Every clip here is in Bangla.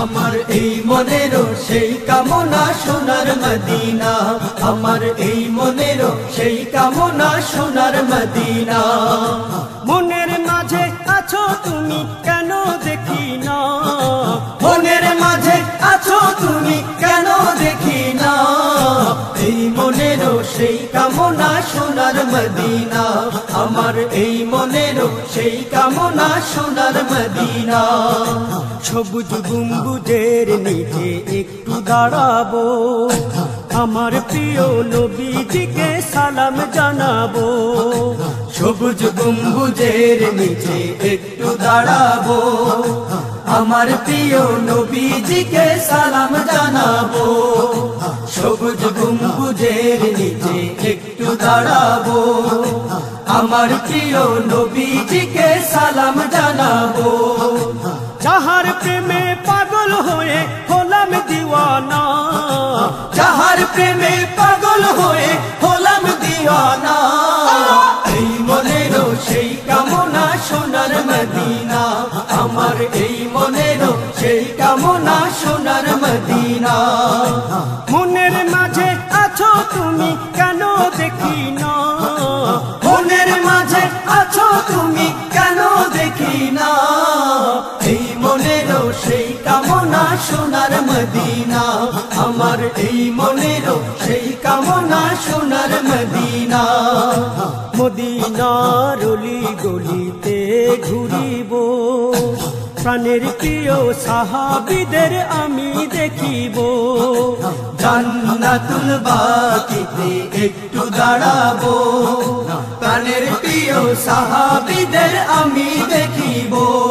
আমার এই মনেরও সেই কামনা সোনার মদিনা, আমার এই মনেরও সেই কামনা সোনার মদিনা। মনের মাঝে আছো তুমি কেন দেখি না, মনের মাঝে আছো তুমি কেন দেখি না, এই মনেরও সেই কামনা সোনার মদিনা, আমার এই মনেরও সেই কামনা সোনার মদিনা। সবুজ গম্বুজের নিচে একটু দাঁড়াবো, আমার প্রিয় নবীজিকে সালাম জানাবো। সবুজ গম্বুজের নিচে একটু দাঁড়াবো, আমার প্রিয় নবীজিকে সালাম জানাবো। সবুজ গম্বুজের নিচে একটু দাঁড়াবো, আমার প্রিয় নবীজিকে সালাম জানাবো। যাহার প্রেমে পাগল হয়ে হলাম দিওয়ানা, যাহার প্রেমে পাগল হয়ে হলাম দিওয়ানা, এই মনেরও সেই কামনা সোনার মদিনা, আমার এই মনেরও সেই কামনা সোনার মদিনা। মনের মাঝে আছো তুমি কেন দেখি না, মনের মাঝে আছো তুমি কেন দেখি না, এই মনেরও সেই কামনা সোনার মদিনা, আমার এই মনেরও সেই কামনা সোনার মদিনা। মদিনার অলি গলিতে ঘুরিব, প্রাণের প্রিয় সাহাবীদের আমি দেখিব। জান্নাতুল বাকিতে একটু দাঁড়াবো, প্রাণের প্রিয় সাহাবীদের আমি দেখিব।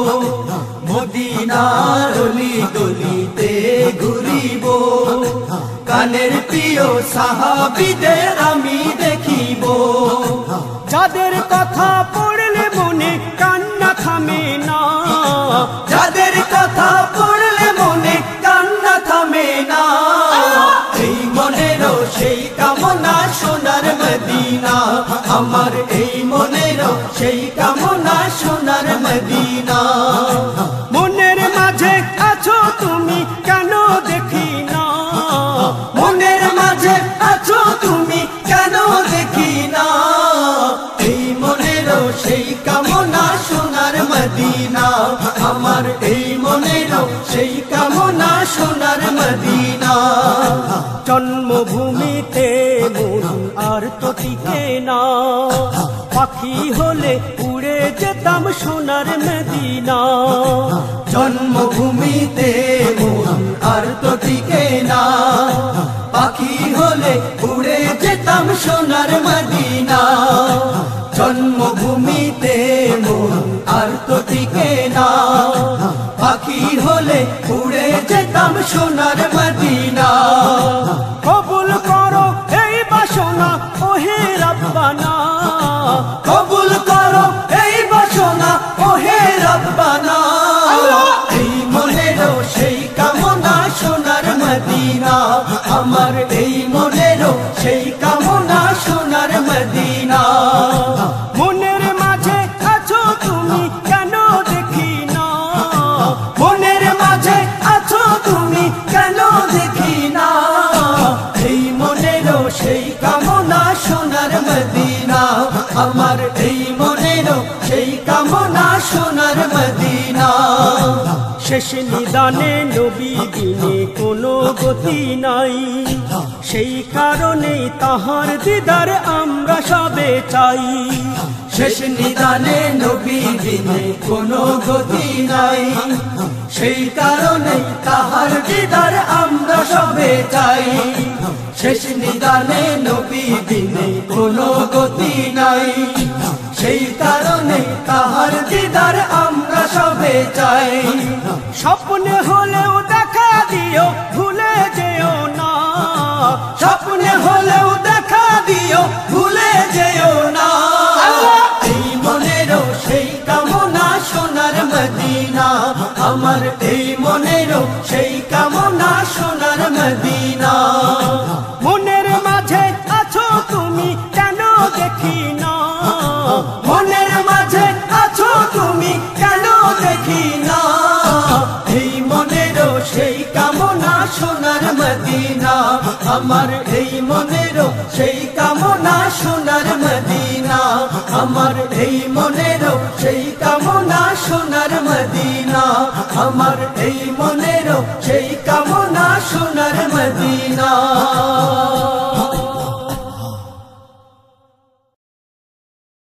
মদিনার অলি গলিতে ঘুরিব, প্রাণের প্রিয় সাহাবীদের আমি দেখিব। যাদের কথা পড়লে মনে কান্না থামে না, যাদের কথা পড়লে মনে কান্না থামে না, এই মনেরও সেই কামনা সোনার মদিনা, আমার এই মনেরও সেই কামনা সোনার মদিনা। মনের মাঝে আছো তুমি কেন দেখি না, মনের মাঝে আছো তুমি কেন দেখি না, এই মনেরও সেই কামনা সোনার মদিনা, আমার এই মনেরও সেই কামনা সোনার মদিনা। জন্মভূমিতে মন আর তো টিকে না, পাখি হলে উড়ে যেতাম সোনার মদিনা। জন্মভূমিতে মন আর তো টিকে না, পাখি হলে উড়ে যেতাম সোনার মদিনা। জন্মভূমিতে মন আর তো টিকে না, পাখি হলে উড়ে যেতাম সোনার মদিনা। কবুল করো এই বাসনা ওহে রব্বানা, কবুল করো এই বাসনা ওহে রব্বানা, এই মনেরও সেই কামনা সোনার মদিনা, আমার এই মনেরও সেই কামনা সোনার মদিনা। মনের মাঝে আছো তুমি কেন দেখি না, মনের মাঝে আছো তুমি কেন দেখি না, এই মনেরও সেই কামনা সোনার মদিনা, আমার এই মনেরও সেই কামনা সোনার মদিনা। শেষ নিদানে নবী বিনে কোনো গতি নাই, সেই কারণেই তাহার দিদার আমরা সবে চাই। শেষ নিদানে নবী বিনে কোনো গতি নাই, সেই কারণে তাহার দিদার আমরা সবে চাই। শেষ নিদানে নবী বিনে কোনো গতি নাই, সেই কারণে তাহার দিদার আমরা সবে চাই। স্বপ্নে হলেও দেখা দিও ভুলে যেও না, স্বপ্নে হলেও দেখা দিও ভুলে যেও না, এই মনেরও সেই কামনা সোনার মদিনা, আমার এই মনেরও সেই কামনা সোনার মদিনা। মনের মাঝে আছো তুমি কেন দেখি না, মনের মাঝে আছো তুমি কেন দেখি না, এই মনেরও সেই কামনা সোনার মদিনা আমার এই মনেরও সেই কামনা সোনার মদিনা আমার এই মনেরও সেই কামনা সোনার মদিনা আমার এই মনেরও সেই কামনা সোনার মদিনা